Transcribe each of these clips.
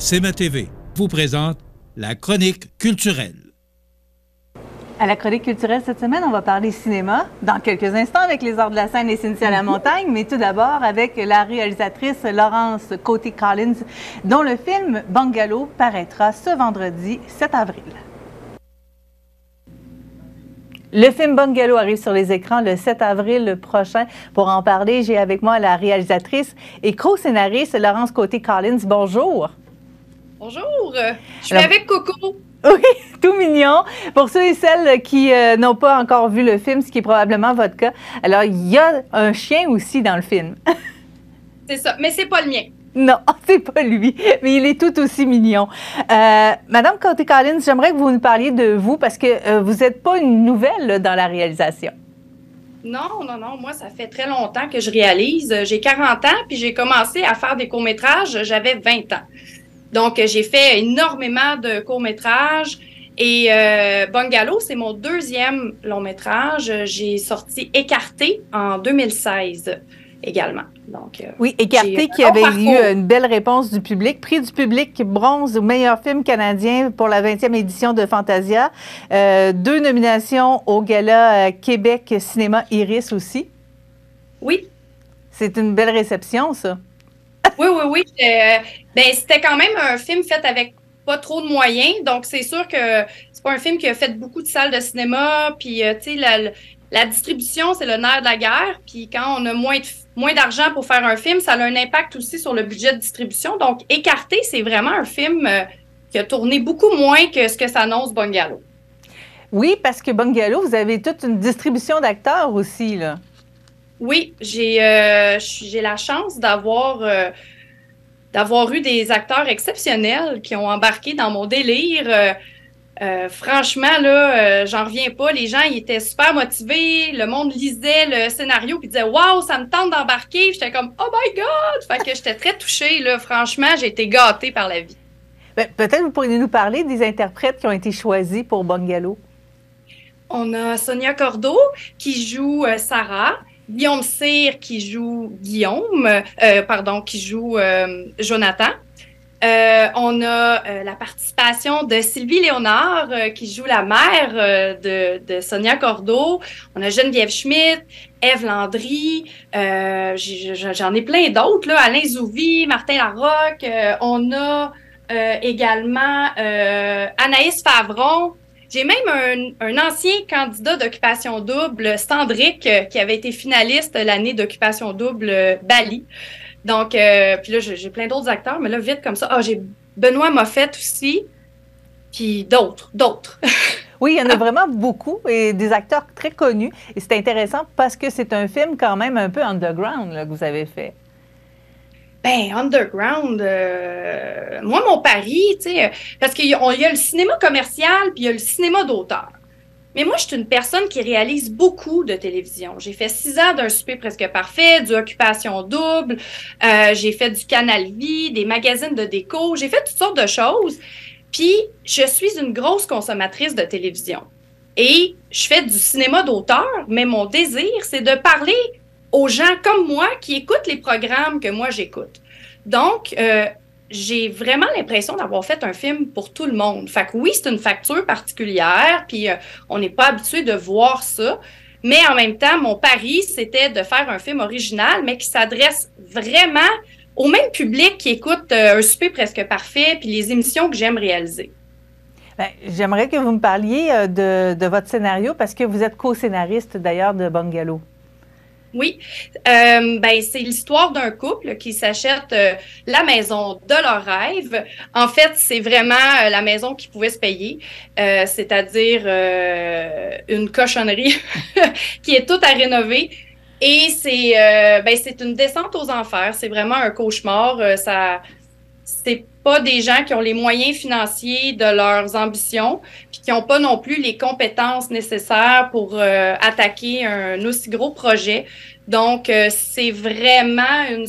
CMA-TV vous présente la chronique culturelle. À la chronique culturelle cette semaine, on va parler cinéma dans quelques instants avec les Arts de la scène et Cynthia Lamontagne, mais tout d'abord avec la réalisatrice Laurence Côté-Collins, dont le film Bungalow paraîtra ce vendredi 7 avril. Le film Bungalow arrive sur les écrans le 7 avril prochain. Pour en parler, j'ai avec moi la réalisatrice et co-scénariste Laurence Côté-Collins. Bonjour. Bonjour, je suis avec Coco. Oui, tout mignon. Pour ceux et celles qui n'ont pas encore vu le film, ce qui est probablement votre cas, alors il y a un chien aussi dans le film. C'est ça, mais c'est pas le mien. Non, c'est pas lui, mais il est tout aussi mignon. Madame Côté-Collins, j'aimerais que vous nous parliez de vous parce que vous n'êtes pas une nouvelle là, dans la réalisation. Non, moi, ça fait très longtemps que je réalise. J'ai 40 ans, puis j'ai commencé à faire des courts-métrages, j'avais 20 ans. Donc, j'ai fait énormément de courts-métrages et Bungalow, c'est mon deuxième long-métrage. J'ai sorti Écarté en 2016 également. Donc, oui, Écarté qui avait eu une belle réponse du public. Prix du public bronze au meilleur film canadien pour la 20e édition de Fantasia. 2 nominations au Gala Québec Cinéma Iris aussi. Oui. C'est une belle réception, ça. Oui. C'était quand même un film fait avec pas trop de moyens. Donc, c'est sûr que c'est pas un film qui a fait beaucoup de salles de cinéma. Puis, tu sais, la distribution, c'est le nerf de la guerre. Puis, quand on a moins d'argent pour faire un film, ça a un impact aussi sur le budget de distribution. Donc, Écarté, c'est vraiment un film qui a tourné beaucoup moins que ce que s'annonce Bungalow. Oui, parce que Bungalow, vous avez toute une distribution d'acteurs aussi, là. Oui, j'ai la chance d'avoir eu des acteurs exceptionnels qui ont embarqué dans mon délire. Franchement, là, j'en reviens pas. Les gens, ils étaient super motivés. Le monde lisait le scénario puis disait « Wow, ça me tente d'embarquer! » J'étais comme « Oh my God! » Fait que j'étais très touchée, là. Franchement, j'ai été gâtée par la vie. Bien, peut-être vous pourriez nous parler des interprètes qui ont été choisis pour Bungalow. On a Sonia Cordeau qui joue Sarah. Guillaume Cyr qui joue Jonathan. On a la participation de Sylvie Léonard qui joue la mère de Sonia Cordeau. On a Geneviève Schmidt, Ève Landry. J'en ai plein d'autres, là. Alain Zouvi, Martin Larocque. On a également Anaïs Favron. J'ai même un ancien candidat d'Occupation Double, Sandrick, qui avait été finaliste l'année d'Occupation Double Bali. Donc, puis là, j'ai plein d'autres acteurs, mais là, vite comme ça. J'ai Benoît Moffett aussi, puis d'autres. Oui, il y en a vraiment beaucoup et des acteurs très connus. Et c'est intéressant parce que c'est un film quand même un peu underground là, que vous avez fait. Ben, underground, moi, mon pari, tu sais, parce qu'il y a le cinéma commercial puis il y a le cinéma d'auteur. Mais moi, je suis une personne qui réalise beaucoup de télévision. J'ai fait 6 ans d'un souper presque parfait, du Occupation Double, j'ai fait du Canal Vie, des magazines de déco, j'ai fait toutes sortes de choses. Puis, je suis une grosse consommatrice de télévision. Et je fais du cinéma d'auteur, mais mon désir, c'est de parler aux gens comme moi qui écoutent les programmes que moi j'écoute. Donc, j'ai vraiment l'impression d'avoir fait un film pour tout le monde. Fait que oui, c'est une facture particulière, puis on n'est pas habitué de voir ça. Mais en même temps, mon pari, c'était de faire un film original, mais qui s'adresse vraiment au même public qui écoute un souper presque parfait, puis les émissions que j'aime réaliser. Bien, j'aimerais que vous me parliez de votre scénario, parce que vous êtes co-scénariste d'ailleurs de Bungalow. Oui, c'est l'histoire d'un couple qui s'achète la maison de leur rêve. En fait, c'est vraiment la maison qu'ils pouvaient se payer, c'est-à-dire une cochonnerie qui est toute à rénover. Et c'est une descente aux enfers. C'est vraiment un cauchemar. C'est pas des gens qui ont les moyens financiers de leurs ambitions, puis qui n'ont pas non plus les compétences nécessaires pour attaquer un aussi gros projet. Donc, c'est vraiment une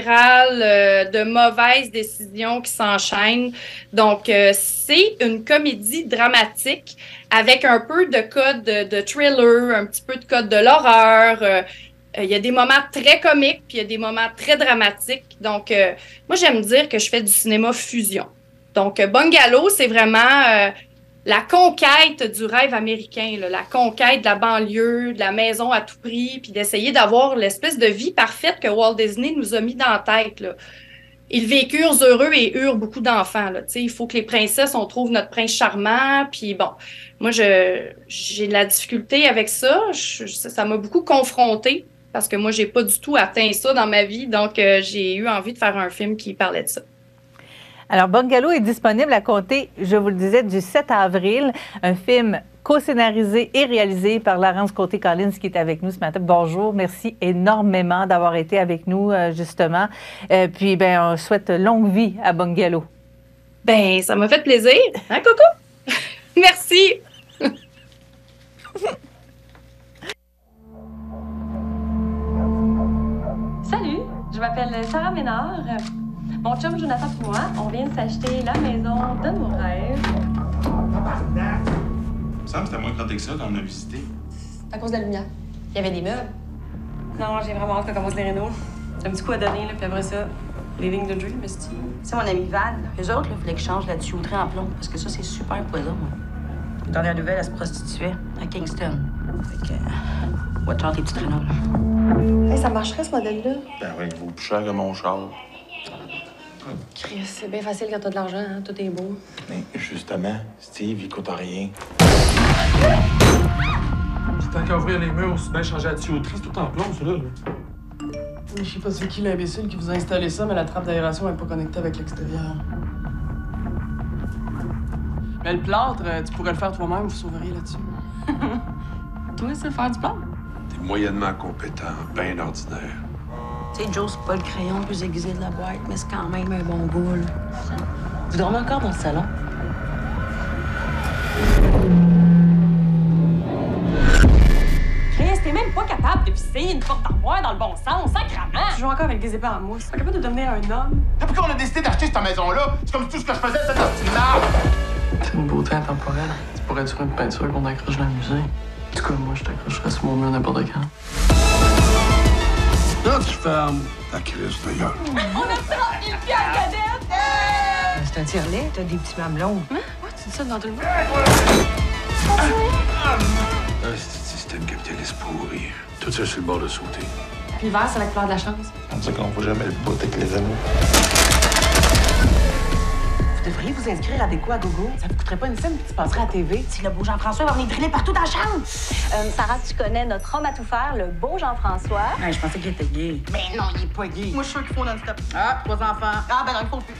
spirale de mauvaises décisions qui s'enchaînent. Donc, c'est une comédie dramatique avec un peu de code de thriller, un petit peu de code de l'horreur. Il y a des moments très comiques, puis il y a des moments très dramatiques. Donc, moi, j'aime dire que je fais du cinéma fusion. Donc, Bungalow, c'est vraiment la conquête du rêve américain, là, la conquête de la banlieue, de la maison à tout prix, puis d'essayer d'avoir l'espèce de vie parfaite que Walt Disney nous a mis dans la tête, là. Ils vécurent heureux et eurent beaucoup d'enfants. Là. Il faut que les princesses, on trouve notre prince charmant. Puis bon, moi, j'ai de la difficulté avec ça. Ça m'a beaucoup confrontée parce que moi, j'ai pas du tout atteint ça dans ma vie. Donc, j'ai eu envie de faire un film qui parlait de ça. Alors, Bungalow est disponible à compter, je vous le disais, du 7 avril. Un film co-scénarisé et réalisé par Laurence Côté-Collins qui est avec nous ce matin. Bonjour, merci énormément d'avoir été avec nous, justement. Puis, ben, on souhaite longue vie à Bungalow. Ben, ça m'a fait plaisir. Hein, Coco? Merci! Salut, je m'appelle Sarah Ménard. Mon chum Jonathan et moi, on vient de s'acheter la maison de nos rêves. Il me semble que c'était moins planté que ça quand on a visité. C'est à cause de la lumière. Il y avait des meubles. Non, j'ai vraiment hâte qu'on commence les rénaux. C'est un petit coup à donner, là, puis après ça, living the dream, esti. C'est mon ami Val. Eux autres, il fallait que je change la tuyauterie en plomb, parce que ça, c'est super poison. Une dernière nouvelle, elle se prostituait à Kingston. Fait que, watch out tes petites rénaux, là. Hey, ça marcherait, ce modèle-là? Ben oui, il vaut plus cher que mon char. Chris, c'est bien facile quand t'as de l'argent, hein? Tout est beau. Mais justement, Steve, il coûte rien. C'est tant qu'à ouvrir les murs, c'est bien changer la tuyauterie, c'est tout en plomb, ça, là. Je sais pas c'est qui l'imbécile qui vous a installé ça, mais la trappe d'aération n'est pas connectée avec l'extérieur. Mais le plâtre, tu pourrais le faire toi-même, vous sauveriez là-dessus. Toi, c'est faire du plâtre? T'es moyennement compétent, bien ordinaire. Tu sais, Joe, c'est pas le crayon le plus aiguisé de la boîte, mais c'est quand même un bon goût, là. Vous dormez encore dans le salon? Chris, t'es même pas capable de visser une porte d'armoire dans le bon sens, sacrément! Tu joues encore avec des épées en mousse. Pas capable de devenir un homme? Depuis qu'on a décidé d'acheter cette maison-là, c'est comme si tout ce que je faisais, c'était un arbre. C'est une beauté intemporelle. Tu pourrais être sur une peinture qu'on accroche dans le musée. En tout cas, moi, je t'accrocherais sur mon mur n'importe quand. Là, tu fermes ta crise de gueule. On a 30 000 piastres, cadette! C'est un tire-lait, t'as des petits mamelons. Hein? Ouais, tu dis ça devant tout le monde? Un système capitaliste pourri. Tout ça sur le bord de sauter. Puis vert, c'est la couleur de la chance. On dit qu'on voit jamais le bout avec les amis. Vous devriez vous inscrire à Déco à Gogo. Ça vous coûterait pas une scène, puis tu passerais à la TV. Si le beau Jean-François va venir driller partout dans la chambre. Sarah, tu connais notre homme à tout faire, le beau Jean-François. Ouais, je pensais qu'il était gay. Mais non, il est pas gay. Moi, je suis sûr qu'il faut non-stop. Ah, 3 enfants. Ah, ben non, il faut plus.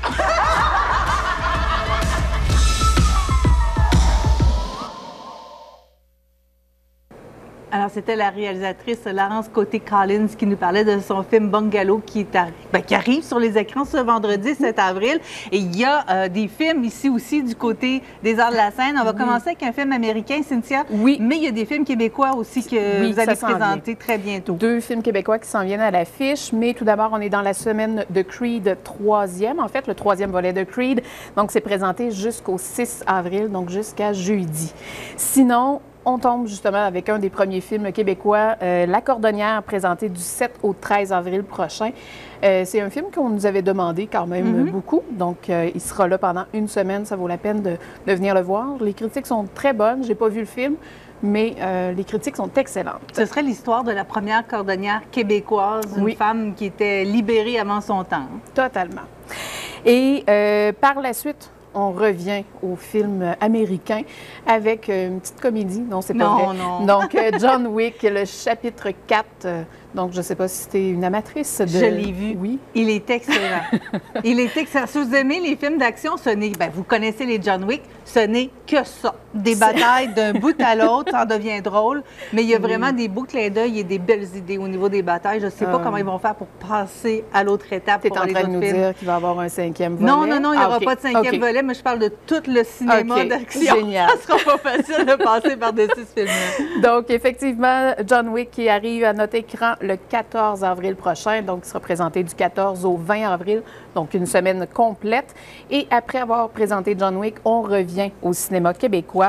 Alors, c'était la réalisatrice Laurence Côté-Collins qui nous parlait de son film Bungalow qui arrive sur les écrans ce vendredi 7 avril. Et il y a des films ici aussi du côté des arts de la scène. On va commencer avec un film américain, Cynthia. Oui. Mais il y a des films québécois aussi que vous allez présenter très bientôt. 2 films québécois qui s'en viennent à l'affiche. Mais tout d'abord, on est dans la semaine de Creed 3e, en fait, le 3e volet de Creed. Donc, c'est présenté jusqu'au 6 avril, donc jusqu'à jeudi. Sinon, on tombe justement avec un des premiers films québécois, La Cordonnière, présenté du 7 au 13 avril prochain. C'est un film qu'on nous avait demandé quand même beaucoup. Donc, il sera là pendant une semaine. Ça vaut la peine de venir le voir. Les critiques sont très bonnes. J'ai pas vu le film, mais les critiques sont excellentes. Ce serait l'histoire de la première cordonnière québécoise, une femme qui était libérée avant son temps. Totalement. Et par la suite, on revient au film américain avec une petite comédie. Non, c'est pas vrai. Non. Donc, John Wick, le chapitre 4. Donc, je ne sais pas si tu es une amatrice de... Je l'ai vu. Oui. Il est excellent. Il est excellent. Si vous aimez les films d'action, vous connaissez les John Wick, ce n'est que ça. Des batailles d'un bout à l'autre, ça en devient drôle. Mais il y a vraiment des beaux clins d'œil et des belles idées au niveau des batailles. Je ne sais pas comment ils vont faire pour passer à l'autre étape. Tu es en train de nous dire qu'il va y avoir un 5e volet? Non, il n'y aura pas de 5e volet, mais je parle de tout le cinéma d'action. Génial. Ça ne sera pas facile de passer par-dessus ce film-là. Donc, effectivement, John Wick qui arrive à notre écran le 14 avril prochain. Donc, il sera présenté du 14 au 20 avril, donc une semaine complète. Et après avoir présenté John Wick, on revient au cinéma québécois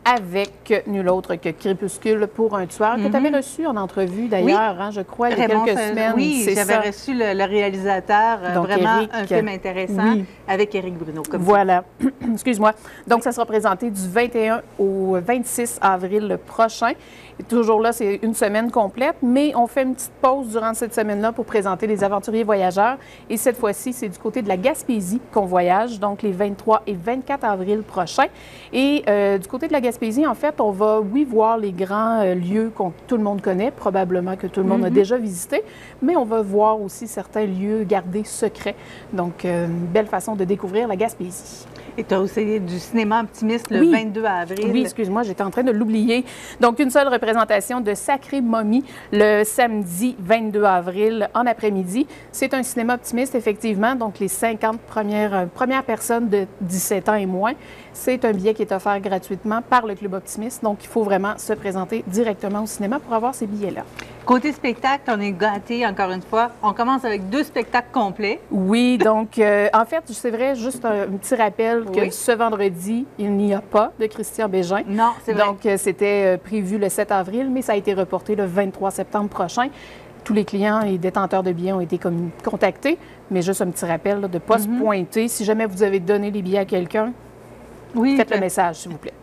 avec nul autre que Crépuscule pour un tueur, que tu avais reçu en entrevue d'ailleurs, je crois, il y a quelques semaines. Oui, j'avais reçu le réalisateur, donc, vraiment un film intéressant avec Éric Bruno. Voilà, excuse-moi. Donc, ça sera présenté du 21 au 26 avril prochain. Et toujours là, c'est une semaine complète, mais on fait une petite pause durant cette semaine-là pour présenter les aventuriers voyageurs. Et cette fois-ci, c'est du côté de la Gaspésie qu'on voyage, donc les 23 et 24 avril prochains. Et du côté de la Gaspésie, en fait, on va, oui, voir les grands lieux que tout le monde connaît, probablement que tout le monde a déjà visité, mais on va voir aussi certains lieux gardés secrets. Donc, une belle façon de découvrir la Gaspésie. Et tu as aussi du cinéma optimiste le 22 avril. Oui, excuse-moi, j'étais en train de l'oublier. Donc, une seule représentation de Sacré Momie le samedi 22 avril en après-midi. C'est un cinéma optimiste, effectivement. Donc, les 50 premières personnes de 17 ans et moins. C'est un billet qui est offert gratuitement par le Club Optimiste. Donc, il faut vraiment se présenter directement au cinéma pour avoir ces billets-là. Côté spectacle, on est gâtés, encore une fois. On commence avec 2 spectacles complets. Oui, donc, en fait, c'est vrai, juste un petit rappel que ce vendredi, il n'y a pas de Christian Bégin. Non, c'est vrai. Donc, c'était prévu le 7 avril, mais ça a été reporté le 23 septembre prochain. Tous les clients et détenteurs de billets ont été contactés, mais juste un petit rappel là, de ne pas se pointer. Si jamais vous avez donné les billets à quelqu'un, faites le message, s'il vous plaît.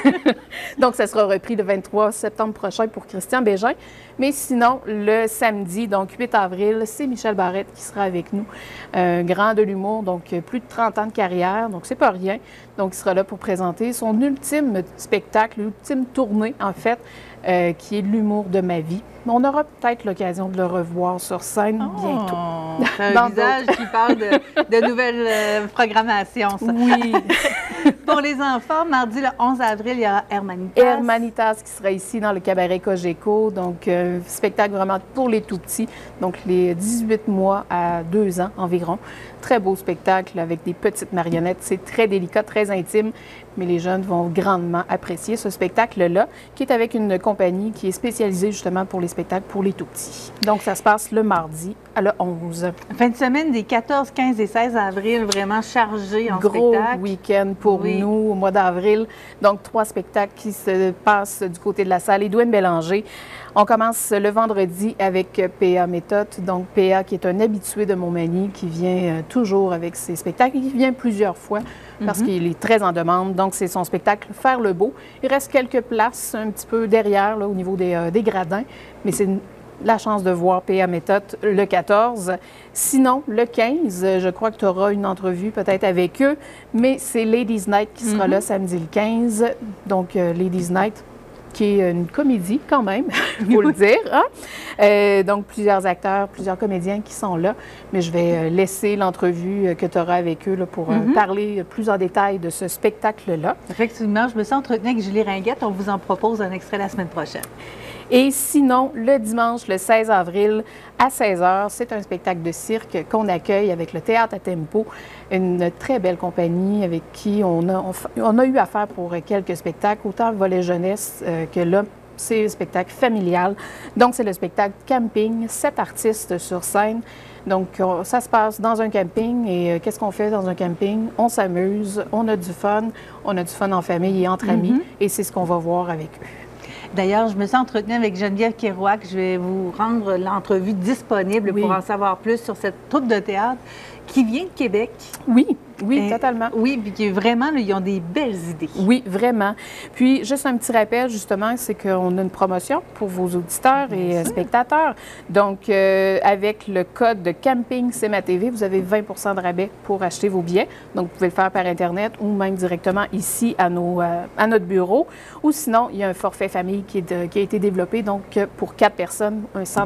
Donc, ça sera repris le 23 septembre prochain pour Christian Bégin. Mais sinon, le samedi, donc 8 avril, c'est Michel Barrette qui sera avec nous. Grand de l'humour, donc plus de 30 ans de carrière, donc c'est pas rien. Donc, il sera là pour présenter son ultime spectacle, l'ultime tournée, en fait, qui est l'humour de ma vie. On aura peut-être l'occasion de le revoir sur scène bientôt. C'est un visage qui parle de nouvelles programmations, ça. Oui. Pour les enfants, mardi le 11 avril, il y aura Hermanitas. Hermanitas qui sera ici dans le cabaret Cogeco. Donc, spectacle vraiment pour les tout-petits. Donc, les 18 mois à 2 ans environ. Très beau spectacle avec des petites marionnettes. C'est très délicat, très intime. Mais les jeunes vont grandement apprécier ce spectacle-là, qui est avec une compagnie qui est spécialisée justement pour les spectacles pour les tout-petits. Donc, ça se passe le mardi à le 11. Fin de semaine des 14, 15 et 16 avril, vraiment chargé en gros spectacle. Gros week-end pour nous au mois d'avril. Donc, 3 spectacles qui se passent du côté de la salle Édouine Bélanger. On commence le vendredi avec P.A. Méthode. Donc, P.A. qui est un habitué de Montmagny, qui vient toujours avec ses spectacles. Il vient plusieurs fois parce qu'il est très en demande. Donc, c'est son spectacle Faire le beau. Il reste quelques places un petit peu derrière, là, au niveau des gradins. Mais c'est la chance de voir P.A. Méthode le 14. Sinon, le 15, je crois que tu auras une entrevue peut-être avec eux. Mais c'est Ladies Night qui sera là samedi le 15. Donc, Ladies Night, qui est une comédie quand même, il faut le dire. Hein? Donc, plusieurs acteurs, plusieurs comédiens qui sont là. Mais je vais laisser l'entrevue que tu auras avec eux là, pour parler plus en détail de ce spectacle-là. Effectivement, je me suis entretenue avec Julie Ringuette. On vous en propose un extrait la semaine prochaine. Et sinon, le dimanche, le 16 avril, à 16h, c'est un spectacle de cirque qu'on accueille avec le Théâtre à Tempo, une très belle compagnie avec qui on a eu affaire pour quelques spectacles, autant volet jeunesse que là, c'est un spectacle familial. Donc, c'est le spectacle Camping, 7 artistes sur scène. Donc, ça se passe dans un camping et qu'est-ce qu'on fait dans un camping? On s'amuse, on a du fun en famille et entre amis et c'est ce qu'on va voir avec eux. D'ailleurs, je me suis entretenue avec Geneviève Kerouac. Je vais vous rendre l'entrevue disponible pour en savoir plus sur cette troupe de théâtre qui vient de Québec. Oui, totalement. Oui, puis qui vraiment, là, ils ont des belles idées. Oui, vraiment. Puis, juste un petit rappel, justement, c'est qu'on a une promotion pour vos auditeurs et spectateurs. Donc, avec le code de Camping CMA-TV, vous avez 20 de rabais pour acheter vos billets. Donc, vous pouvez le faire par Internet ou même directement ici à notre bureau. Ou sinon, il y a un forfait famille qui a été développé, donc pour 4 personnes, un 100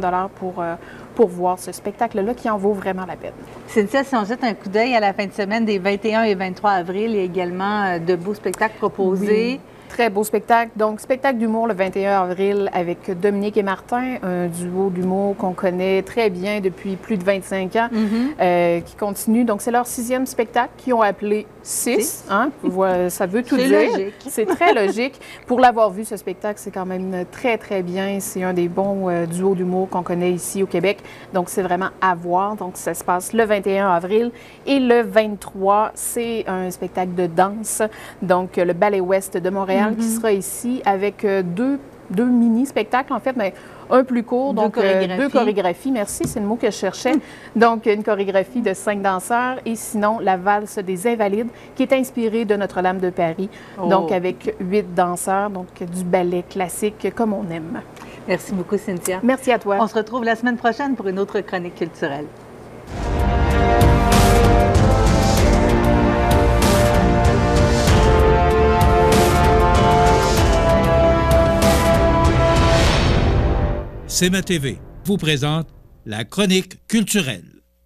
pour voir ce spectacle-là qui en vaut vraiment la peine. Cynthia, si on jette un coup d'œil à la fin de semaine des 21 et 23 avril, il y a également de beaux spectacles proposés. Oui. Très beau spectacle. Donc, spectacle d'humour le 21 avril avec Dominique et Martin, un duo d'humour qu'on connaît très bien depuis plus de 25 ans, qui continue. Donc, c'est leur 6e spectacle qu'ils ont appelé 6. Hein? Ça veut tout dire. C'est logique. C'est très logique. Pour l'avoir vu, ce spectacle, c'est quand même très, très bien. C'est un des bons duos d'humour qu'on connaît ici au Québec. Donc, c'est vraiment à voir. Donc, ça se passe le 21 avril. Et le 23, c'est un spectacle de danse. Donc, le Ballet Ouest de Montréal Montréal qui sera ici avec deux mini-spectacles, en fait, mais un plus court, donc deux chorégraphies. Merci, c'est le mot que je cherchais. Donc, une chorégraphie de 5 danseurs et sinon la valse des Invalides qui est inspirée de Notre-Dame de Paris. Donc, avec 8 danseurs, donc du ballet classique comme on aime. Merci beaucoup, Cynthia. Merci à toi. On se retrouve la semaine prochaine pour une autre chronique culturelle. CMA TV vous présente la chronique culturelle.